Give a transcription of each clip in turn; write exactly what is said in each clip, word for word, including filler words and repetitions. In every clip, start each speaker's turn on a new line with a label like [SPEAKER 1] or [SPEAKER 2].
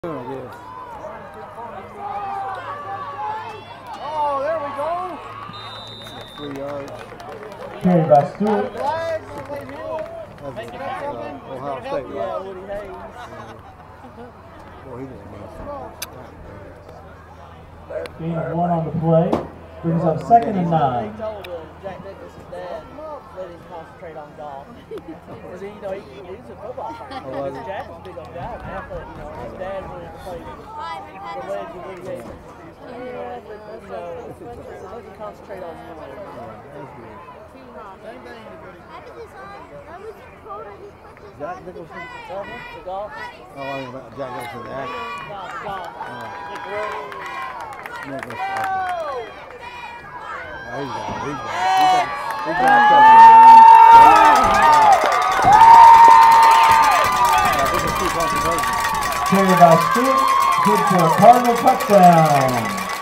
[SPEAKER 1] Oh, there we go. Three yards.
[SPEAKER 2] Carried by Stewart.
[SPEAKER 1] Flag, That's uh, Ohio State, right?
[SPEAKER 3] Yeah, Woody Hayes.
[SPEAKER 1] Boy, he didn't miss.
[SPEAKER 2] Gain of one on the play. Brings up second and nine.
[SPEAKER 3] They told him, Jack Nicholson's dad, let him concentrate on golf. Because, you know, he, he was a football player.
[SPEAKER 1] Oh, was he?
[SPEAKER 3] Jack was big on golf. Athlete, you know, his dad wanted to play the legend Woody Hayes. You know, so let him concentrate on you.
[SPEAKER 1] Jack Nicholson?
[SPEAKER 3] The golf?
[SPEAKER 1] Oh, I mean, Jack Nicholson, the actor.
[SPEAKER 3] Golf, golf.
[SPEAKER 1] Oh.
[SPEAKER 3] Nick
[SPEAKER 1] Nicholson.
[SPEAKER 3] Rowe.
[SPEAKER 1] Oh, he's got it. He's got it. He's got it. He's got it. I think it's two points conversion.
[SPEAKER 2] Carried by Stewart. Good for a Cardinal touchdown.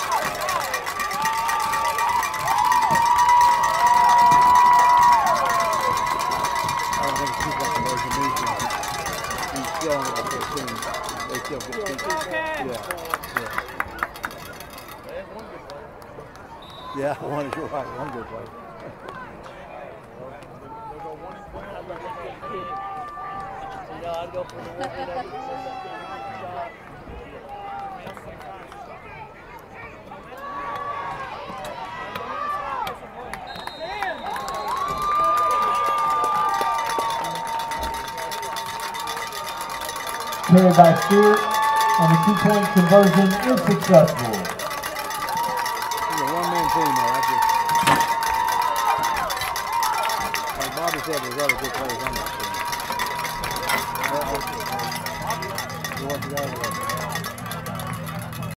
[SPEAKER 1] I don't think it's two point conversion. He's still on it with their team. They still get two. Yeah. Yeah. Yeah, one is right. One good play.
[SPEAKER 3] You know, I'd go for the one that
[SPEAKER 2] Carried by Stewart, and the two-point conversion is successful.
[SPEAKER 1] He's a one-man team, though. That's just, like Bobby said, there's other good players on that team. You want the other way.